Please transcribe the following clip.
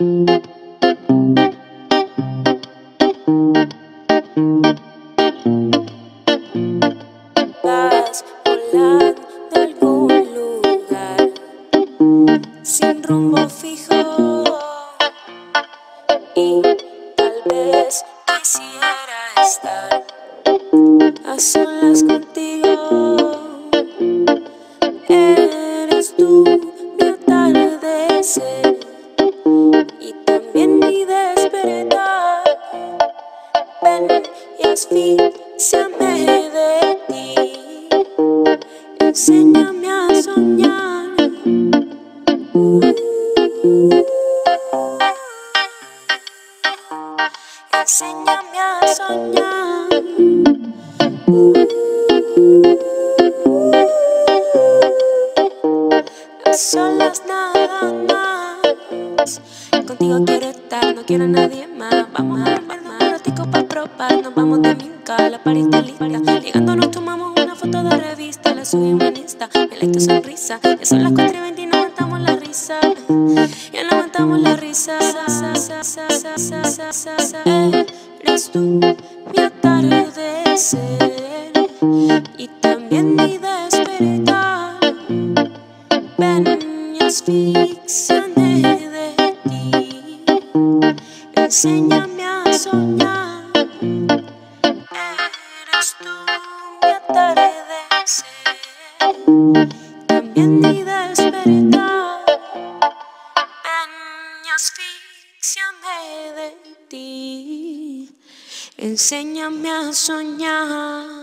Vas volando a algún lugar sin rumbo fijo y tal vez quisiera estar a solas contigo. Eres tú mi atardecer y también mi despertar. Ven y asfíxiame de ti. Enséñame a soñar. Enséñame a soñar. A solas nada más. Contigo quiero estar, no quiero a nadie más. Vamos a armar un ratico pa' probar. Nos vamos de minca, la pared está lista. Llegando nos tomamos una foto de revista. La subimos en Insta, me like tu sonrisa. Ya son las 4:20 y no aguantamos la risa. Ya no aguantamos la risa. Eres tú mi atardecer y también mi despertar. Ven y asfíxiame de ti. Enséñame a soñar. Eres tú mi atardecer, también mi despertar. Ven y asfíxiame de ti. Enséñame a soñar.